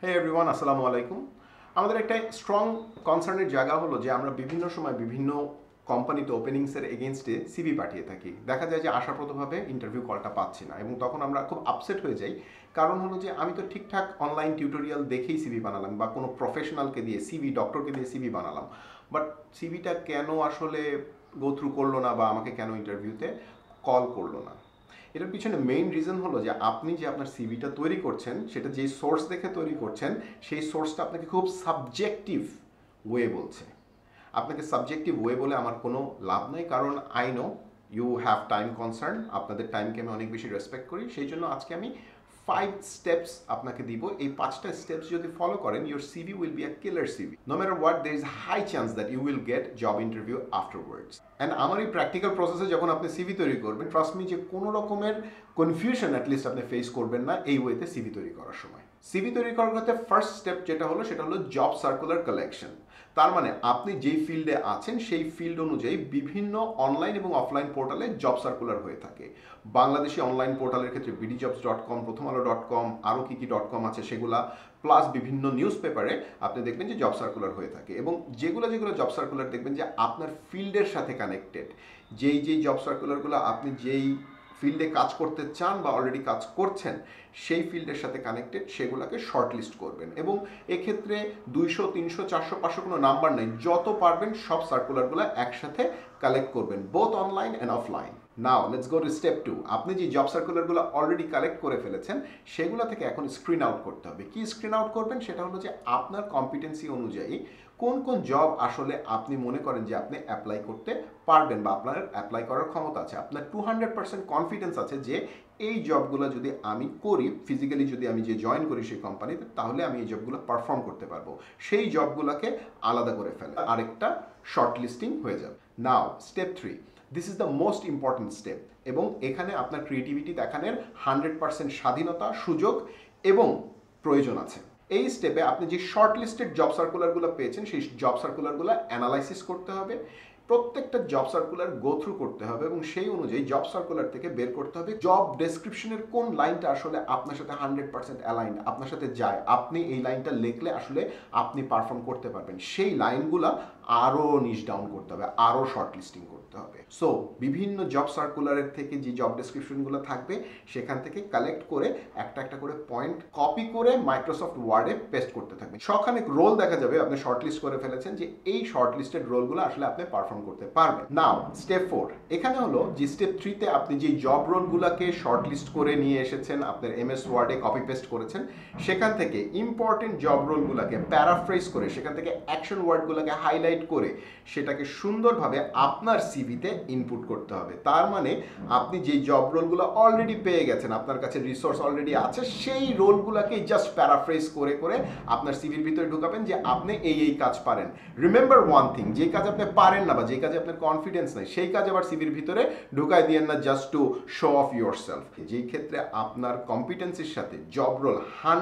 হে everyone, আসসালামু আলাইকুম। আমাদের একটা স্ট্রং কনসার্নের জায়গা হলো যে আমরা বিভিন্ন সময় বিভিন্ন কোম্পানিতে ওপেনিংসের এগেনস্টে সিভি পাঠিয়ে থাকি। দেখা যায় যে আশাপ্রদভাবে ইন্টারভিউ কলটা পাচ্ছি না এবং তখন আমরা খুব আপসেট হয়ে যাই। কারণ হলো যে আমি তো ঠিকঠাক অনলাইন টিউটোরিয়াল দেখেই সিভি বানালাম বা কোনো প্রফেশনালকে দিয়ে সিভি, ডক্টরকে দিয়ে সিভি বানালাম, বাট সিভিটা কেন আসলে গো থ্রু করলো না বা আমাকে কেন ইন্টারভিউতে কল করলো না। এটার পিছনে মেইন রিজন হলো যে আপনি যে আপনার সিভিটা তৈরি করছেন সেটা যেই সোর্স দেখে তৈরি করছেন সেই সোর্সটা আপনাকে খুব সাবজেক্টিভ ওয়ে বলছে। আপনাকে সাবজেক্টিভ ওয়ে বলে আমার কোনো লাভ নাই, কারণ I know you have time concern, আপনাদের টাইমকে আমি অনেক বেশি রেসপেক্ট করি। সেই জন্য আজকে আমি 5 স্টেপস আপনাকে দিব। এই 5টা স্টেপস যদি ফলো করেন, your CV will be a killer CV. No matter what, there is high chance that you will get job interview afterwards. And আমার এই প্র্যাকটিক্যাল প্রসেসে যখন আপনি সিভি তৈরি করবেন, ট্রাস্ট মি যে কোনো রকমের কনফিউশন অ্যাটলিস্ট আপনি ফেস করবেন না এই ওয়েতে সিভি তৈরি করার সময়। সিভি তৈরি করার ক্ষেত্রে ফার্স্ট স্টেপ যেটা হলো সেটা হলো জব সার্কুলার কালেকশন। তার মানে আপনি যেই ফিল্ডে আছেন সেই ফিল্ড অনুযায়ী বিভিন্ন অনলাইন এবং অফলাইন পোর্টালে জব সার্কুলার হয়ে থাকে। বাংলাদেশি অনলাইন পোর্টালের ক্ষেত্রে bdjobs.com, প্রথমআলো.com, আরও কী ডট কম আছে সেগুলা, প্লাস বিভিন্ন নিউজ পেপারে আপনি দেখবেন যে জব সার্কুলার হয়ে থাকে। এবং যেগুলো জব সার্কুলার দেখবেন যে আপনার ফিল্ডের সাথে কানেক্টেড, যেই জব সার্কুলারগুলো আপনি যেই ফিল্ডে কাজ করতে চান বা অলরেডি কাজ করছেন সেই ফিল্ডের সাথে কানেক্টেড, সেগুলোকে শর্টলিস্ট করবেন। এবং এক্ষেত্রে 200, 300, 400, 500 কোনো নাম্বার নেই, যত পারবেন সব সার্কুলারগুলো একসাথে কালেক্ট করবেন, both online and offline. Now let's go to step 2। আপনি যে জব সার্কুলারগুলো অলরেডি কালেক্ট করে ফেলেছেন সেগুলো থেকে এখন স্ক্রিন আউট করতে হবে। কি স্ক্রিন আউট করবেন? সেটা হলো যে আপনার কম্পিটেন্সি অনুযায়ী কোন কোন জব আসলে আপনি মনে করেন যে আপনি অ্যাপ্লাই করতে পারবেন বা আপনার অ্যাপ্লাই করার ক্ষমতা আছে, আপনার 200% কনফিডেন্স আছে যে এই জবগুলো যদি আমি করি, ফিজিক্যালি যদি আমি যে জয়েন করি সেই কোম্পানিতে, তাহলে আমি এই জবগুলো পারফর্ম করতে পারবো। সেই জবগুলোকে আলাদা করে ফেলে আরেকটা শর্ট লিস্টিং হয়ে যাবে। Now step 3, this is the most important step. এবং এখানে আপনার ক্রিয়েটিভিটি দেখানোর 100% স্বাধীনতা, সুযোগ এবং প্রয়োজন আছে। এই স্টেপে আপনি যে শর্ট লিস্টেড জব সার্কুলারগুলো পেয়েছেন সেই জব সার্কুলারগুলো অ্যানালাইসিস করতে হবে, প্রত্যেকটা জব সার্কুলার গো থ্রু করতে হবে এবং সেই অনুযায়ী জব সার্কুলার থেকে বের করতে হবে জব ডেসক্রিপশনের কোন লাইনটা আসলে আপনার সাথে 100% অ্যালাইন্ড, আপনার সাথে যায়, আপনি এই লাইনটা লিখলে আসলে আপনি পারফর্ম করতে পারবেন। সেই লাইনগুলা আরও নিচ ডাউন করতে হবে, আরও শর্ট লিস্টিং করতে হবে। সো বিভিন্ন জব সার্কুলারের থেকে যে জব ডেসক্রিপশনগুলো থাকবে সেখান থেকে কালেক্ট করে একটা একটা করে পয়েন্ট কপি করে মাইক্রোসফট ওয়ার্ডে পেস্ট করতে থাকবেন। সখানেক রোল দেখা যাবে আপনি শর্ট লিস্ট করে ফেলেছেন যে এই শর্ট লিস্টেড রোলগুলো আসলে আপনি পারফর্ম করতে পারবেন। নাও স্টেপ 4, এখানে হলো যে স্টেপ 3তে আপনি যে জব রোলগুলোকে শর্ট লিস্ট করে নিয়ে এসেছেন, আপনার এমএস ওয়ার্ডে কপি পেস্ট করেছেন, সেখান থেকে ইম্পর্টেন্ট জব রোলগুলোকে প্যারাফ্রেজ করে, সেখান থেকে অ্যাকশন ওয়ার্ডগুলোকে হাইলাইট করে সেটাকে সুন্দরভাবে আপনার সিভিতে ইনপুট করতে হবে। তার মানে আপনি যে জব রোলগুলো অলরেডি পেয়ে গেছেন, আপনার কাছে রিসোর্স অলরেডি আছে, সেই রোলগুলোকে জাস্ট প্যারাফ্রেজ করে করে আপনার সিভির ভিতরে ঢুকাবেন যে আপনি এই কাজ পারেন। রিমেম্বার ওয়ান থিং, যে কাজ আপনি পারেন না বা যে কাজে আপনার কনফিডেন্স নেই সেই কাজ আবার সিভির ভিতরে ঢুকাই দিয়েন না just to show off yourself. যেই ক্ষেত্রে আপনার কম্পিটেন্সির সাথে জব রোল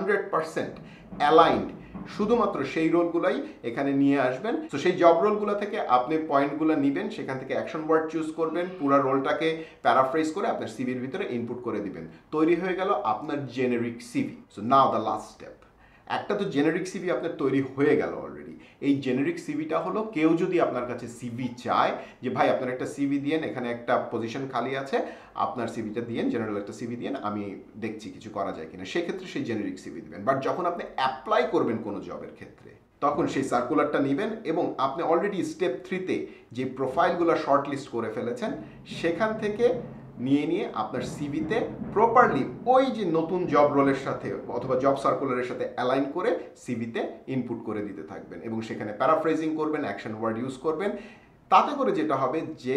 100% অ্যালাইন্ড, শুধুমাত্র সেই রোলগুলাই এখানে নিয়ে আসবেন। তো সেই জব রোলগুলো থেকে আপনি পয়েন্টগুলো নেবেন, সেখান থেকে অ্যাকশন ওয়ার্ড চুজ করবেন, পুরো রোলটাকে প্যারাফ্রেজ করে আপনার সিভির ভিতরে ইনপুট করে দিবেন। তৈরি হয়ে গেল আপনার generic CV. So now the last step. একটা তো জেনেরিক সিভি আপনার তৈরি হয়ে গেল অলরেডি। এই জেনেরিক সিভিটা হলো, কেউ যদি আপনার কাছে সিভি চায় যে ভাই আপনার একটা সিভি দিয়েন, এখানে একটা পজিশন খালি আছে, আপনার সিভিটা দিয়েন, জেনারেল একটা সিভি দিয়েন, আমি দেখছি কিছু করা যায় কিনা, সেক্ষেত্রে সেই জেনেরিক সিভি দিবেন। বাট যখন আপনি অ্যাপ্লাই করবেন কোনো জবের ক্ষেত্রে, তখন সেই সার্কুলারটা নেবেন এবং আপনি অলরেডি স্টেপ 3তে যে প্রোফাইলগুলো শর্ট লিস্ট করে ফেলেছেন সেখান থেকে নিয়ে আপনার সিভিতে প্রপারলি ওই যে নতুন জব রোলের সাথে অথবা জব সার্কুলারের সাথে অ্যালাইন করে সিভিতে ইনপুট করে দিতে থাকবেন এবং সেখানে প্যারাফ্রেজিং করবেন, অ্যাকশন ওয়ার্ড ইউজ করবেন। তাতে করে যেটা হবে যে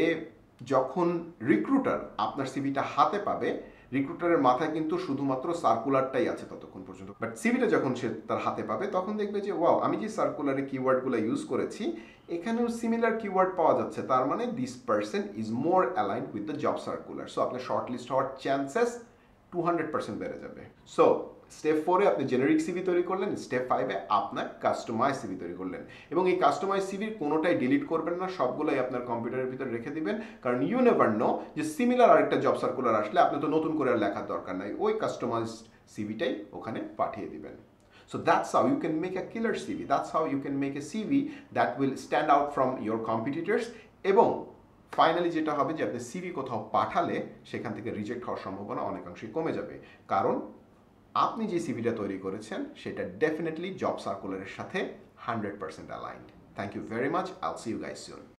যখন রিক্রুটার আপনার সিভিটা হাতে পাবে, রিক্রুটারের মাথায় কিন্তু শুধুমাত্র সার্কুলারটাই আছে ততক্ষণ পর্যন্ত, বাট সিভিটা যখন সে তার হাতে পাবে তখন দেখবে যে ওয়াও, আমি যে সার্কুলারে কিওয়ার্ডগুলো ইউজ করেছি এখানেও সিমিলার কিওয়ার্ড পাওয়া যাচ্ছে, তার মানে this person is more aligned with the job circular. So আপনার শর্ট লিস্ট হওয়ার চান্সেস 200% বেড়ে যাবে। সো স্টেপ 4-এ আপনি জেনারিক সিভি তৈরি করলেন, স্টেপ 5-এ আপনার কাস্টমাইজ সিভি তৈরি করলেন এবং এই কাস্টমাইজ সিভির কোনোটাই ডিলিট করবেন না, সবগুলোই আপনার কম্পিউটারের ভিতরে রেখে দিবেন। কারণ ইউ নেভার নো যে সিমিলার আরেকটা জব সার্কুলার আসলে আপনি তো নতুন করে আর লেখার দরকার নাই, ওই কাস্টমাইজ সিভিটাই ওখানে পাঠিয়ে দিবেন। So that's how you can make a killer CV. That's how you can make a CV that will stand out from your competitors. এবং ফাইনালি যেটা হবে যে আপনি সিভি কোথাও পাঠালে সেখান থেকে রিজেক্ট হওয়ার সম্ভাবনা অনেকাংশেই কমে যাবে, কারণ আপনি যে সিভিটা তৈরি করেছেন সেটা ডেফিনেটলি জব সার্কুলারের সাথে 100% aligned. Thank you very much. I'll see you guys soon.